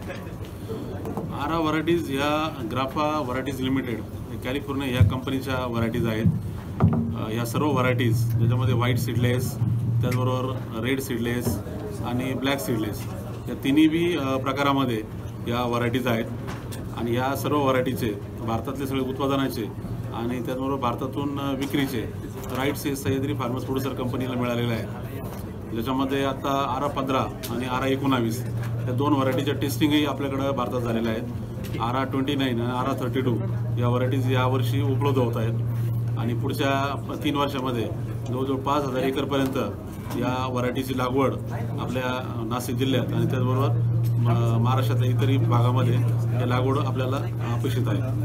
आरा varieties ह्या ग्राफा varieties limited California ह्या कंपनीच्या व्हरायटीज आहेत। ह्या सर्व व्हरायटीज ज्याच्यामध्ये व्हाईट सीडलेस, त्याचबरोबर रेड सीडलेस आणि ब्लॅक सीडलेस या तिन्ही बी प्रकारामध्ये या व्हरायटीज आहेत। आणि ह्या सर्व व्हरायटीचे भारतातले सगळे उत्पादनाचे आणि त्याचबरोबर भारतातून विक्रीचे राईट्स हे सह्याद्री फार्मर्स प्रोड्युसर कंपनीला मिळालेले आहेत। ज्याच्यामध्ये आता आरा 15 आणि आरा 19 या दोन व्हरायटीच्या टेस्टिंगही आपल्याकडे भारतात झालेल्या आहेत। आरा 29 आणि आरा 32 या व्हरायटीज यावर्षी उपलब्ध होत आहेत आणि पुढच्या 3 वर्षामध्ये जवळजवळ 5000 एकरपर्यंत या व्हरायटीची लागवड आपल्या नाशिक जिल्ह्यात आणि त्याचबरोबर महाराष्ट्रातल्या इतरही भागामध्ये या लागवड आपल्याला अपेक्षित आहे।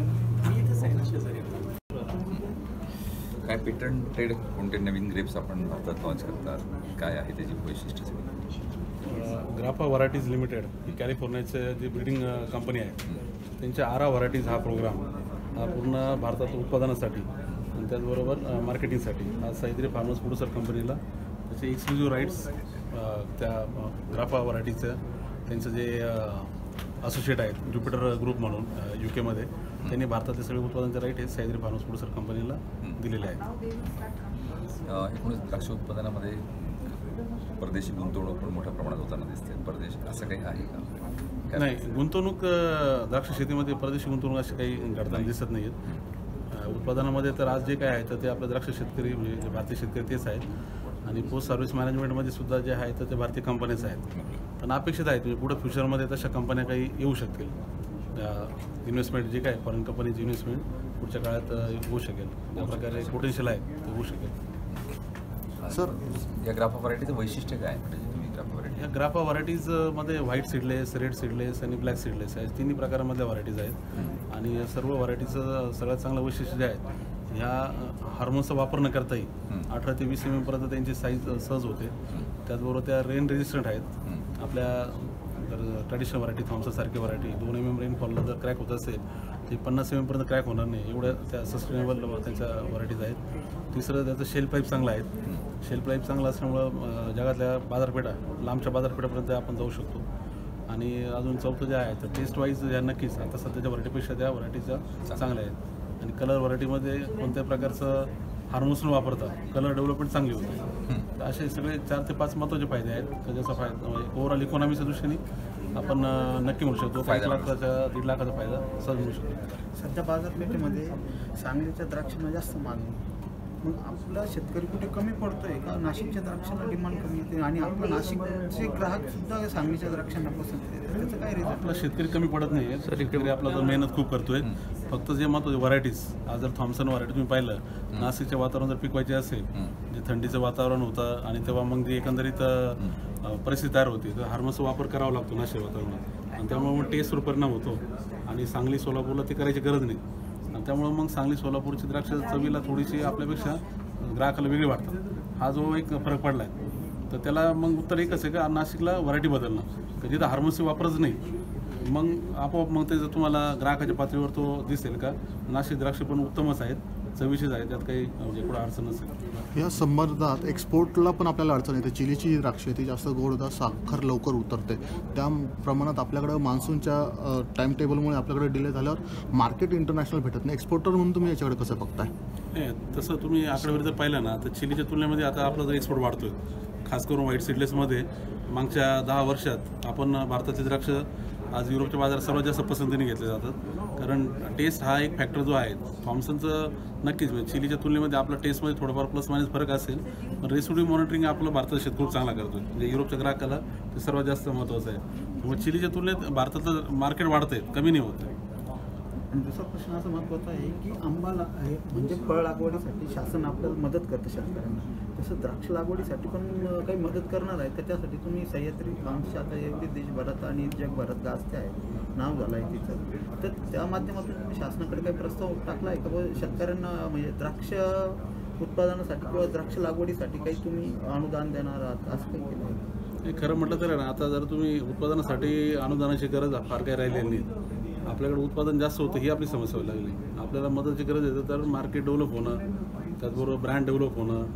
काय पेटंटेड कोणते नवीन ग्रेप्स आपण भारतात लॉन्च करतात, काय आहे त्याची वैशिष्ट्य? ग्राफा व्हरायटीज लिमिटेड ही कॅलिफोर्नियाचे जी ब्रीडिंग कंपनी आहे त्यांच्या आरा व्हरायटीज हा प्रोग्राम हा पूर्ण भारतात उत्पादनासाठी आणि त्याचबरोबर मार्केटिंगसाठी हा सह्याद्री फार्मर्स प्रोड्युसर कंपनीला त्याचे एक्सक्लुझिव्ह राईट्स त्या ग्राफा व्हरायटीचं त्यांचं जे असोसिएट आहेत ज्युपिटर ग्रुप म्हणून UK त्यांनी भारतातले सगळे उत्पादनाचे राईट हे सह्याद्री फार्मर्स प्रोड्युसर कंपनीला दिलेले आहेत। एकूणच द्राक्ष उत्पादनामध्ये परदेशी गुंतवणूक पण मोठ्या प्रमाणात होताना दिसते, परदेश असं काही आहे का? नाही, गुंतवणूक द्राक्ष शेतीमध्ये परदेशी गुंतवणूक अशी काही घडताना दिसत नाही आहेत। उत्पादनामध्ये तर आज जे काय आहे तर ते आपले द्राक्ष शेतकरी म्हणजे भारतीय शेतकरी तेच आहेत आणि पोस्ट सर्व्हिस मॅनेजमेंटमध्ये सुद्धा जे आहे तर ते भारतीय कंपनीच आहेत। पण अपेक्षित आहे म्हणजे पुढे फ्युचरमध्ये तशा कंपन्या काही येऊ शकतील, इन्व्हेस्टमेंट जे काय फॉरेन कंपनीची इन्व्हेस्टमेंट पुढच्या काळात होऊ शकेल, त्या प्रकारे पोटेन्शियल आहे ते होऊ शकेल। सर, या ग्राफा व्हरायटीचं वैशिष्ट्य काय म्हणजे तुम्ही ग्राफा व्हरायटी? ह्या ग्राफा व्हरायटीजमध्ये व्हाईट सीडलेस, रेड सीडलेस आणि ब्लॅक सीडलेस या तिन्ही प्रकारामधल्या व्हरायटीज आहेत आणि सर्व व्हरायटीचं सगळ्यात चांगलं वैशिष्ट्य जे आहे ह्या हार्मोन्सचा वापर न करताही 18 ते 20 mm पर्यंत त्यांची साईज सहज होते। त्याचबरोबर त्या रेन रेजिस्टंट आहेत। आपल्या जर ट्रॅडिशनल व्हरायटी थॉम्सनसारखी व्हरायटी 2 mm रेनफॉलला जर क्रॅक होत असेल ती 50 mm पर्यंत क्रॅक होणार नाही, एवढ्या त्या सस्टेनेबल त्यांच्या व्हरायटीज आहेत। तिसरं त्याचं शेल्फ लाईफ चांगलं आहे। शेल्फ लाईफ चांगलं असल्यामुळं जगातल्या बाजारपेठा लांबच्या बाजारपेठापर्यंत आपण जाऊ शकतो। आणि अजून चौथं जे आहे तर टेस्ट वाईज या नक्कीच आता सध्याच्या व्हरायटीपेक्षा त्या व्हरायटीच्या चांगल्या आहेत आणि कलर व्हरायटीमध्ये कोणत्याही प्रकारचं हार्मोन्स न वापरता कलर डेव्हलपमेंट चांगली होते। तर असे सगळे 4 ते 5 महत्त्वाचे फायदे आहेत त्याचा फायदा म्हणजे ओव्हरऑल इकॉनॉमीच्या दृष्टीने आपण नक्की म्हणू शकतो 1 लाखाचा 1.5 लाखाचा फायदा सहज मिळू शकतो। सध्या बाजारपेठेमध्ये सांगलीच्या द्राक्षांना जास्त मागणी, मग आपला शेतकरी कुठे कमी पडतोय का? नाशिकच्या द्राक्षांना डिमांड कमी येते आणि आपला नाशिकचे ग्राहक सुद्धा सांगलीच्या द्राक्षांना पसंत येते, त्याचं काय रिझन? आपला शेतकरी कमी पडत नाही, शेतकरी आपला तर मेहनत खूप करतोय। फक्त जे महत्त्वाचे व्हरायटीज आज जर थॉम्सन व्हरायटी तुम्ही पाहिलं, नाशिकच्या वातावरण जर पिकवायचे असेल जे थंडीचं वातावरण होतं आणि तेव्हा मग जी एकंदरीत परिस्थिती तयार होती तर हार्मोन्सचा वापर करावा लागतो नाशिक वातावरणात आणि त्यामुळे मग टेस्टवर परिणाम होतो आणि सांगली सोलापूरला ते करायची गरज नाही आणि त्यामुळे मग सांगली सोलापूरची द्राक्ष चवीला थोडीशी आपल्यापेक्षा ग्राहकाला वेगळी वाटतात। हा जो एक फरक पडला आहे तर त्याला मग उत्तर एकच आहे का नाशिकला व्हरायटी बदलणं का जिथं हार्मोन्सचा वापरच नाही, मग आपोआप मग ते जर तुम्हाला ग्राहकाच्या पातळीवर तो दिसेल का नाशिक द्राक्ष पण उत्तमच आहेत, चविष्ट आहेत, त्यात काही म्हणजे कुठं अडचण नसेल। या संदर्भात एक्सपोर्टला पण आपल्याला अडचण येते। चिलीची द्राक्ष ती जास्त गोड होतात, साखर लवकर उतरते, त्या प्रमाणात आपल्याकडं मान्सूनच्या टाइम टेबलमुळे आपल्याकडे डिले झाल्यावर मार्केट इंटरनॅशनल भेटत नाही। एक्सपोर्टर म्हणून तुम्ही याच्याकडे कसं बघताय? नाही, तसं तुम्ही आकडेवारी जर पाहिलं ना तर चिलीच्या तुलनेमध्ये आता आपला जर एक्सपोर्ट वाढतोय, खास करून व्हाईट सीडलेसमध्ये मागच्या 10 वर्षात आपण भारताचे द्राक्ष आज युरोपच्या बाजारात सर्वात जास्त पसंतीने घेतले जातात, कारण टेस्ट हा एक फॅक्टर जो आहे थॉम्सनचं नक्कीच म्हणजे चिलीच्या तुलनेमध्ये आपला टेस्टमध्ये थोडंफार प्लस मायनस फरक असेल, पण रेसिड्यू मॉनिटरिंग आपलं भारताचा शेतकरी चांगला करतो म्हणजे युरोपच्या ग्राहकाला ते सर्वात जास्त महत्त्वाचं आहे। मग चिलीच्या तुलनेत भारतातलं मार्केट वाढतंय, कमी नाही होत आहे। आणि दुसरा प्रश्न असा महत्त्वाचा आहे की आंबा म्हणजे फळ लागवडीसाठी शासन आपल्याला मदत करतं शेतकऱ्यांना, तसं द्राक्ष लागवडीसाठी पण काही मदत करणार आहे तर त्यासाठी तुम्ही सह्याद्री फार्मची आता एवढी देशभरात आणि जगभरात गाजते आहे, नाव झालं आहे तिचं, तर त्या माध्यमातून तुम्ही शासनाकडे काही प्रस्ताव टाकला आहे का शेतकऱ्यांना म्हणजे द्राक्ष उत्पादनासाठी किंवा द्राक्ष लागवडीसाठी काही तुम्ही अनुदान देणार आहात असं काही केलं आहे? खरं म्हटलं तर ना आता जर तुम्ही उत्पादनासाठी अनुदानाची गरज फार काही राहिलेली नाही, आपल्याकडे उत्पादन जास्त होतं ही आपली समस्या व्हायला लागली। आपल्याला मदतीची गरज आहे तर मार्केट डेव्हलप होणं, त्याचबरोबर ब्रँड डेव्हलप होणं,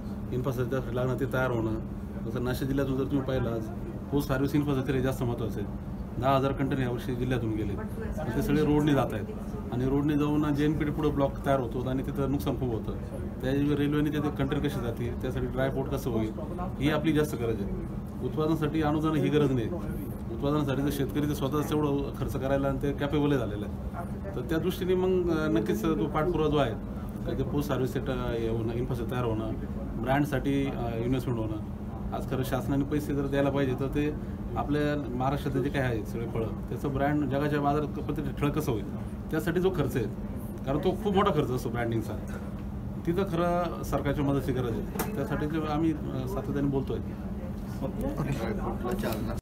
इन्फ्रास्ट्रक्चर लागणं ते तयार होणं। जसं नाशिक जिल्ह्यातून जर तुम्ही पाहिलं आज पोस्ट सर्व्हिस इन्फ्रास्ट्रक्चर हे जास्त महत्त्वाचं आहे, 10,000 कंटेनर यावर्षी जिल्ह्यातून गेले. तर ते सगळे रोडने जात आहेत आणि रोडने जाऊन JNPT पुढे ब्लॉक तयार होतो आणि तिथं नुकसान खूप होतं. त्या रेल्वेने तिथे कंटेनर कशी जातील, त्यासाठी ड्रायपोर्ट कसं होईल, ही आपली जास्त गरज आहे. उत्पादनासाठी अनुदान ही गरज नाही. उत्पादनासाठी तर शेतकरी तर स्वतःच तेवढं खर्च करायला आणि ते कॅपेबल झालेलं आहे. तर त्या दृष्टीने मग नक्कीच तो पाठपुरावा जो आहे ते पोस्ट हार्वेस्ट होणं, इन्फ्रास्ट्रक्चर तयार होणं, ब्रँडसाठी इन्व्हेस्टमेंट होणं. आज खरं शासनाने पैसे जर द्यायला पाहिजे तर ते आपल्या महाराष्ट्रात जे काय आहे सगळे फळं त्याचं ब्रँड जगाच्या बाजारात पद्धतीने ठळक कसं होईल त्यासाठी जो खर्च आहे, कारण तो खूप मोठा खर्च असतो ब्रँडिंगचा, तिथं खरं सरकारच्या मदतीची गरज आहे. त्यासाठी जे आम्ही सातत्याने बोलतोय.